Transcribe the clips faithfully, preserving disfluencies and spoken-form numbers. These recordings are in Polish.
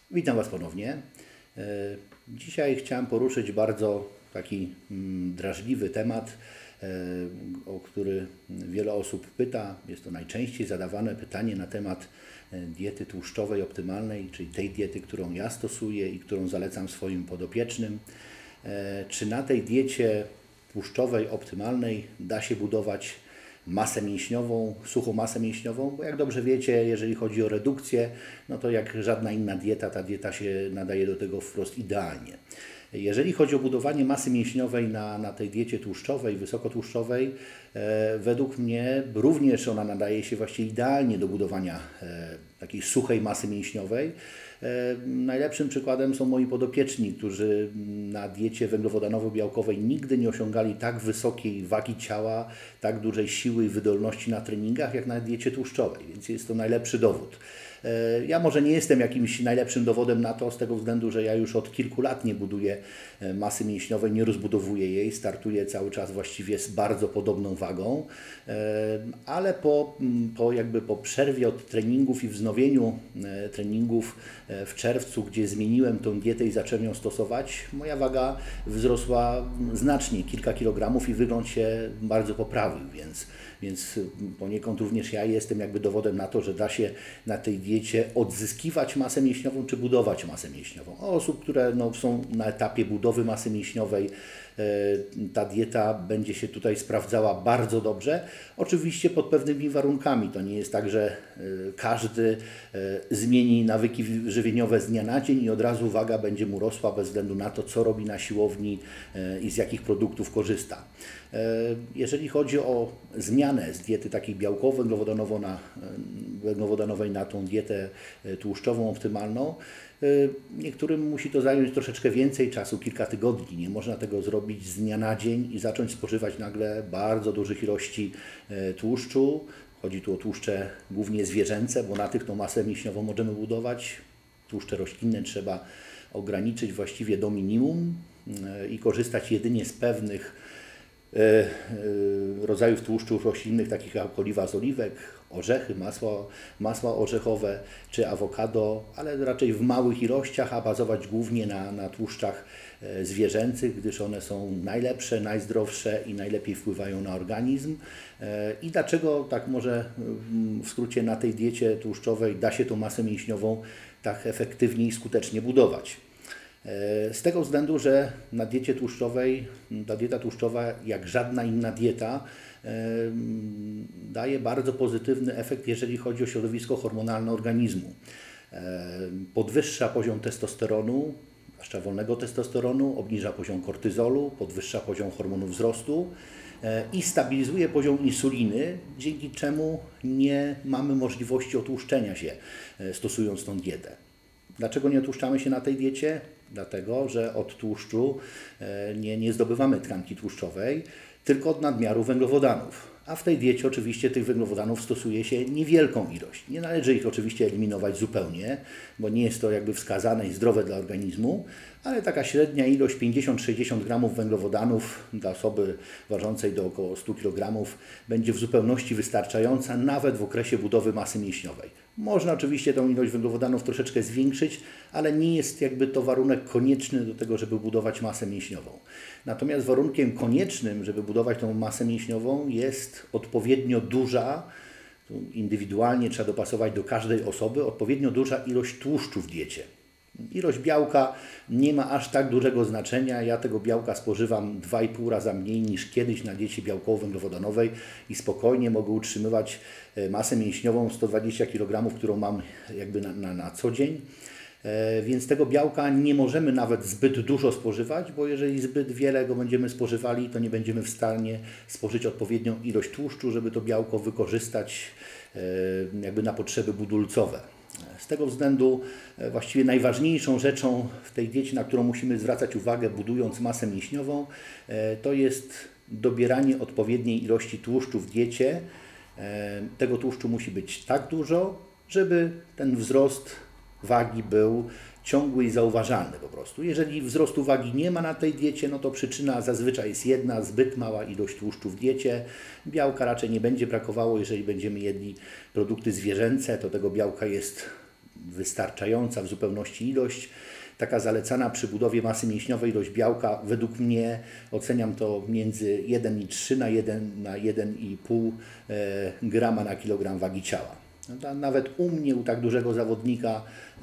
Witam Was ponownie. Dzisiaj chciałem poruszyć bardzo taki drażliwy temat, o który wiele osób pyta. Jest to najczęściej zadawane pytanie na temat diety tłuszczowej optymalnej, czyli tej diety, którą ja stosuję i którą zalecam swoim podopiecznym. Czy na tej diecie tłuszczowej optymalnej da się budować masę mięśniową, suchą masę mięśniową, bo jak dobrze wiecie, jeżeli chodzi o redukcję, no to jak żadna inna dieta, ta dieta się nadaje do tego wprost idealnie. Jeżeli chodzi o budowanie masy mięśniowej na, na tej diecie tłuszczowej, wysokotłuszczowej, e, według mnie również ona nadaje się właściwie idealnie do budowania e, takiej suchej masy mięśniowej. E, najlepszym przykładem są moi podopieczni, którzy na diecie węglowodanowo-białkowej nigdy nie osiągali tak wysokiej wagi ciała, tak dużej siły i wydolności na treningach, jak na diecie tłuszczowej, więc jest to najlepszy dowód. Ja może nie jestem jakimś najlepszym dowodem na to, z tego względu, że ja już od kilku lat nie buduję masy mięśniowej, nie rozbudowuję jej, startuję cały czas właściwie z bardzo podobną wagą, ale po, po, jakby po przerwie od treningów i wznowieniu treningów w czerwcu, gdzie zmieniłem tą dietę i zacząłem ją stosować, moja waga wzrosła znacznie, kilka kilogramów i wygląd się bardzo poprawił, więc, więc poniekąd również ja jestem jakby dowodem na to, że da się na tej diecie odzyskiwać masę mięśniową czy budować masę mięśniową. O osób, które no, są na etapie budowy masy mięśniowej, ta dieta będzie się tutaj sprawdzała bardzo dobrze. Oczywiście pod pewnymi warunkami. To nie jest tak, że każdy zmieni nawyki żywieniowe z dnia na dzień i od razu waga będzie mu rosła bez względu na to, co robi na siłowni i z jakich produktów korzysta. Jeżeli chodzi o zmianę z diety takiej białkowo-węglowodanowej na, węglowodanowej na tą dietę tłuszczową optymalną, niektórym musi to zająć troszeczkę więcej czasu, kilka tygodni. Nie można tego zrobić z dnia na dzień i zacząć spożywać nagle bardzo dużych ilości tłuszczu. Chodzi tu o tłuszcze głównie zwierzęce, bo na tych tą masę mięśniową możemy budować. Tłuszcze roślinne trzeba ograniczyć właściwie do minimum i korzystać jedynie z pewnych rodzajów tłuszczów roślinnych, takich jak oliwa z oliwek, orzechy, masła, masła orzechowe czy awokado, ale raczej w małych ilościach, a bazować głównie na, na tłuszczach zwierzęcych, gdyż one są najlepsze, najzdrowsze i najlepiej wpływają na organizm. I dlaczego tak może w skrócie na tej diecie tłuszczowej da się tą masę mięśniową tak efektywnie i skutecznie budować? Z tego względu, że na diecie tłuszczowej, ta dieta tłuszczowa jak żadna inna dieta daje bardzo pozytywny efekt, jeżeli chodzi o środowisko hormonalne organizmu. Podwyższa poziom testosteronu, zwłaszcza wolnego testosteronu, obniża poziom kortyzolu, podwyższa poziom hormonu wzrostu i stabilizuje poziom insuliny, dzięki czemu nie mamy możliwości otłuszczenia się stosując tą dietę. Dlaczego nie otłuszczamy się na tej diecie? Dlatego, że od tłuszczu nie, nie zdobywamy tkanki tłuszczowej, tylko od nadmiaru węglowodanów. A w tej diecie oczywiście tych węglowodanów stosuje się niewielką ilość. Nie należy ich oczywiście eliminować zupełnie, bo nie jest to jakby wskazane i zdrowe dla organizmu, ale taka średnia ilość pięćdziesiąt do sześćdziesięciu gramów węglowodanów dla osoby ważącej do około stu kilogramów będzie w zupełności wystarczająca nawet w okresie budowy masy mięśniowej. Można oczywiście tą ilość węglowodanów troszeczkę zwiększyć, ale nie jest jakby to warunek konieczny do tego, żeby budować masę mięśniową. Natomiast warunkiem koniecznym, żeby budować tą masę mięśniową, jest odpowiednio duża, indywidualnie trzeba dopasować do każdej osoby, odpowiednio duża ilość tłuszczu w diecie. Ilość białka nie ma aż tak dużego znaczenia. Ja tego białka spożywam dwa i pół raza mniej niż kiedyś na diecie białkowo-węglowodanowej i spokojnie mogę utrzymywać masę mięśniową sto dwadzieścia kilogramów, którą mam jakby na, na, na co dzień. Więc tego białka nie możemy nawet zbyt dużo spożywać, bo jeżeli zbyt wiele go będziemy spożywali, to nie będziemy w stanie spożyć odpowiednią ilość tłuszczu, żeby to białko wykorzystać jakby na potrzeby budulcowe. Z tego względu właściwie najważniejszą rzeczą w tej diecie, na którą musimy zwracać uwagę, budując masę mięśniową, to jest dobieranie odpowiedniej ilości tłuszczu w diecie. Tego tłuszczu musi być tak dużo, żeby ten wzrost wagi był ciągły i zauważalny po prostu. Jeżeli wzrostu wagi nie ma na tej diecie, no to przyczyna zazwyczaj jest jedna, zbyt mała ilość tłuszczu w diecie. Białka raczej nie będzie brakowało, jeżeli będziemy jedli produkty zwierzęce, to tego białka jest wystarczająca w zupełności ilość. Taka zalecana przy budowie masy mięśniowej ilość białka, według mnie oceniam to między jeden przecinek trzy na jeden na jeden przecinek pięć grama na kilogram wagi ciała. Nawet u mnie, u tak dużego zawodnika,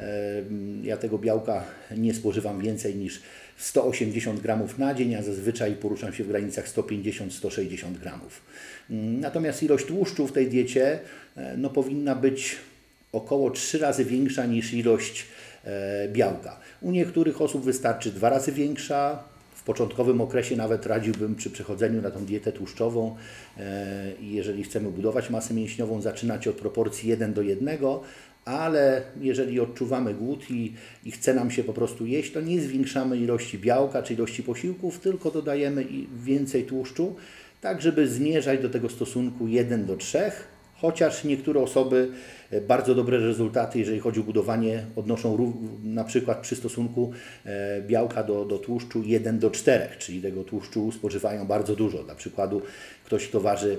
ja tego białka nie spożywam więcej niż sto osiemdziesiąt gramów na dzień, a zazwyczaj poruszam się w granicach sto pięćdziesiąt do stu sześćdziesięciu gramów. Natomiast ilość tłuszczu w tej diecie no, powinna być około trzy razy większa niż ilość białka. U niektórych osób wystarczy dwa razy większa. W początkowym okresie nawet radziłbym przy przechodzeniu na tą dietę tłuszczową i jeżeli chcemy budować masę mięśniową, zaczynać od proporcji jeden do jednego, ale jeżeli odczuwamy głód i, i chce nam się po prostu jeść, to nie zwiększamy ilości białka czy ilości posiłków, tylko dodajemy więcej tłuszczu, tak żeby zmierzać do tego stosunku jeden do trzech. Chociaż niektóre osoby bardzo dobre rezultaty, jeżeli chodzi o budowanie, odnoszą na przykład przy stosunku białka do, do tłuszczu jeden do czterech, czyli tego tłuszczu spożywają bardzo dużo. Dla przykładu ktoś, kto waży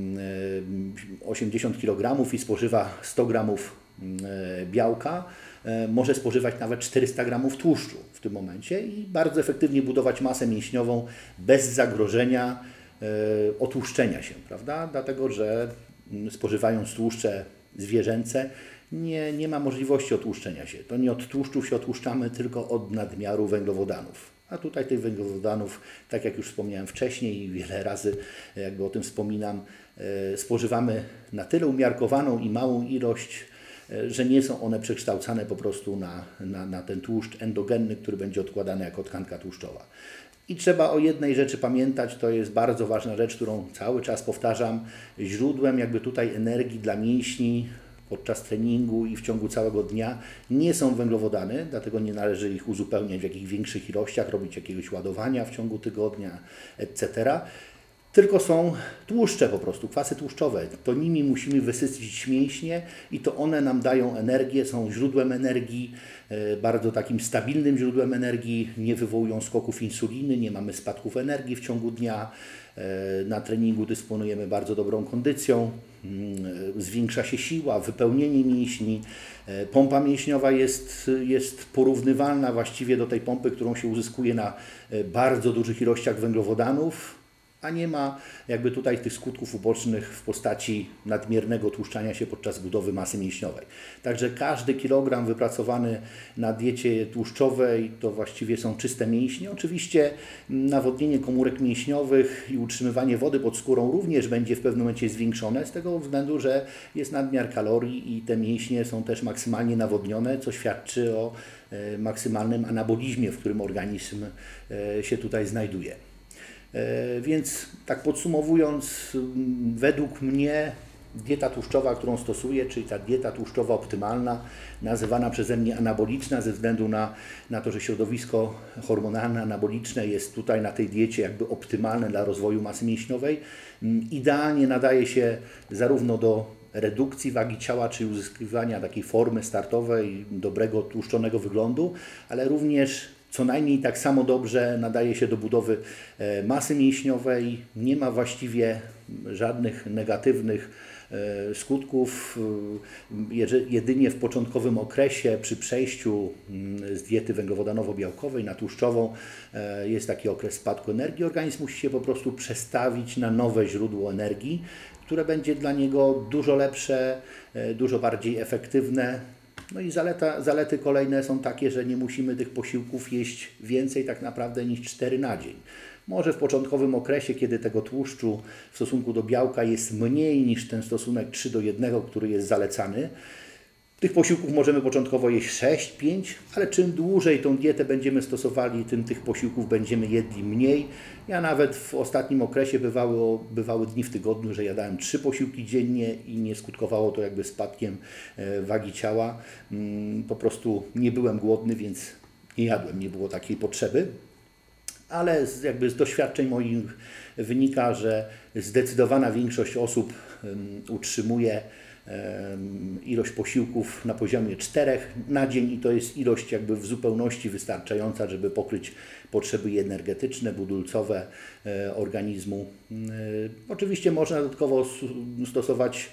osiemdziesiąt kilogramów i spożywa sto gramów białka, może spożywać nawet czterysta gramów tłuszczu w tym momencie i bardzo efektywnie budować masę mięśniową bez zagrożenia otłuszczenia się, prawda? Dlatego, że spożywając tłuszcze zwierzęce nie, nie ma możliwości otłuszczenia się. To nie od tłuszczów się otłuszczamy, tylko od nadmiaru węglowodanów. A tutaj tych węglowodanów, tak jak już wspomniałem wcześniej i wiele razy jakby o tym wspominam, spożywamy na tyle umiarkowaną i małą ilość, że nie są one przekształcane po prostu na, na, na ten tłuszcz endogenny, który będzie odkładany jako tkanka tłuszczowa. I trzeba o jednej rzeczy pamiętać, to jest bardzo ważna rzecz, którą cały czas powtarzam. Źródłem jakby tutaj energii dla mięśni podczas treningu i w ciągu całego dnia nie są węglowodany, dlatego nie należy ich uzupełniać w jakichś większych ilościach, robić jakiegoś ładowania w ciągu tygodnia, et cetera. Tylko są tłuszcze po prostu, kwasy tłuszczowe. To nimi musimy wysycić mięśnie i to one nam dają energię, są źródłem energii, bardzo takim stabilnym źródłem energii, nie wywołują skoków insuliny, nie mamy spadków energii w ciągu dnia. Na treningu dysponujemy bardzo dobrą kondycją, zwiększa się siła, wypełnienie mięśni. Pompa mięśniowa jest, jest porównywalna właściwie do tej pompy, którą się uzyskuje na bardzo dużych ilościach węglowodanów, a nie ma jakby tutaj tych skutków ubocznych w postaci nadmiernego tłuszczania się podczas budowy masy mięśniowej. Także każdy kilogram wypracowany na diecie tłuszczowej to właściwie są czyste mięśnie. Oczywiście nawodnienie komórek mięśniowych i utrzymywanie wody pod skórą również będzie w pewnym momencie zwiększone z tego względu, że jest nadmiar kalorii i te mięśnie są też maksymalnie nawodnione, co świadczy o maksymalnym anabolizmie, w którym organizm się tutaj znajduje. Więc tak podsumowując, według mnie dieta tłuszczowa, którą stosuję, czyli ta dieta tłuszczowa optymalna, nazywana przeze mnie anaboliczna ze względu na, na to, że środowisko hormonalne, anaboliczne jest tutaj na tej diecie jakby optymalne dla rozwoju masy mięśniowej, idealnie nadaje się zarówno do redukcji wagi ciała, czyli uzyskiwania takiej formy startowej, dobrego tłuszczonego wyglądu, ale również co najmniej tak samo dobrze nadaje się do budowy masy mięśniowej. Nie ma właściwie żadnych negatywnych skutków. Jedynie w początkowym okresie przy przejściu z diety węglowodanowo-białkowej na tłuszczową jest taki okres spadku energii. Organizm musi się po prostu przestawić na nowe źródło energii, które będzie dla niego dużo lepsze, dużo bardziej efektywne. No i zaleta, zalety kolejne są takie, że nie musimy tych posiłków jeść więcej tak naprawdę niż cztery na dzień. Może w początkowym okresie, kiedy tego tłuszczu w stosunku do białka jest mniej niż ten stosunek trzy do jednego, który jest zalecany, tych posiłków możemy początkowo jeść sześć, pięć, ale czym dłużej tą dietę będziemy stosowali, tym tych posiłków będziemy jedli mniej. Ja nawet w ostatnim okresie bywały, bywały dni w tygodniu, że jadałem trzy posiłki dziennie i nie skutkowało to jakby spadkiem wagi ciała. Po prostu nie byłem głodny, więc nie jadłem, nie było takiej potrzeby. Ale z, jakby z doświadczeń moich wynika, że zdecydowana większość osób utrzymuje ilość posiłków na poziomie czterech na dzień i to jest ilość jakby w zupełności wystarczająca, żeby pokryć potrzeby energetyczne, budulcowe organizmu. Oczywiście można dodatkowo stosować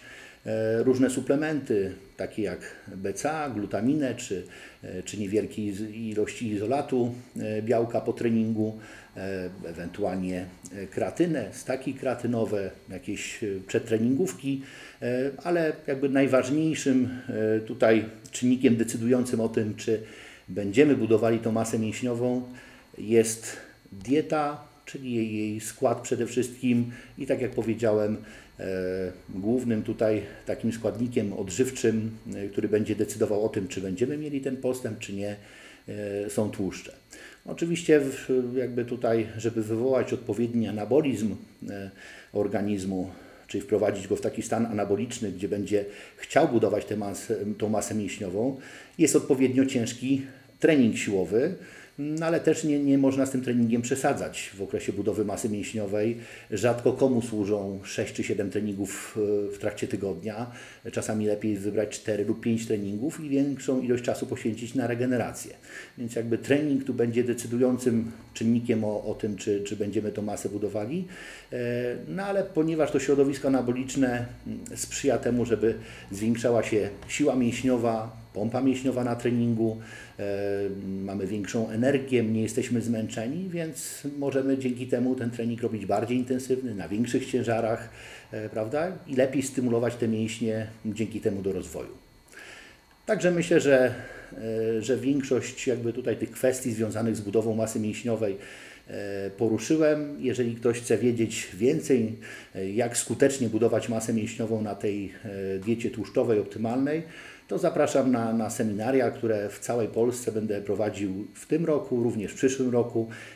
różne suplementy, takie jak B C A, glutaminę czy, czy niewielkie ilości izolatu białka po treningu, ewentualnie kreatynę, staki kreatynowe, jakieś przedtreningówki, ale jakby najważniejszym tutaj czynnikiem decydującym o tym, czy będziemy budowali tą masę mięśniową, jest dieta, czyli jej, jej skład przede wszystkim i tak jak powiedziałem, e, głównym tutaj takim składnikiem odżywczym, e, który będzie decydował o tym, czy będziemy mieli ten postęp, czy nie, e, są tłuszcze. Oczywiście w, jakby tutaj, żeby wywołać odpowiedni anabolizm e, organizmu, czyli wprowadzić go w taki stan anaboliczny, gdzie będzie chciał budować tę masę, tą masę mięśniową, jest odpowiednio ciężki trening siłowy, no ale też nie, nie można z tym treningiem przesadzać w okresie budowy masy mięśniowej. Rzadko komu służą sześć czy siedem treningów w trakcie tygodnia. Czasami lepiej wybrać cztery lub pięć treningów i większą ilość czasu poświęcić na regenerację. Więc jakby trening tu będzie decydującym czynnikiem o, o tym, czy, czy będziemy tą masę budowali. No ale ponieważ to środowisko anaboliczne sprzyja temu, żeby zwiększała się siła mięśniowa, pompa mięśniowa na treningu, e, mamy większą energię, nie jesteśmy zmęczeni, więc możemy dzięki temu ten trening robić bardziej intensywny, na większych ciężarach, e, prawda? I lepiej stymulować te mięśnie dzięki temu do rozwoju. Także myślę, że, e, że większość jakby tutaj tych kwestii związanych z budową masy mięśniowej e, poruszyłem. Jeżeli ktoś chce wiedzieć więcej, e, jak skutecznie budować masę mięśniową na tej e, diecie tłuszczowej optymalnej, to zapraszam na, na seminaria, które w całej Polsce będę prowadził w tym roku, również w przyszłym roku.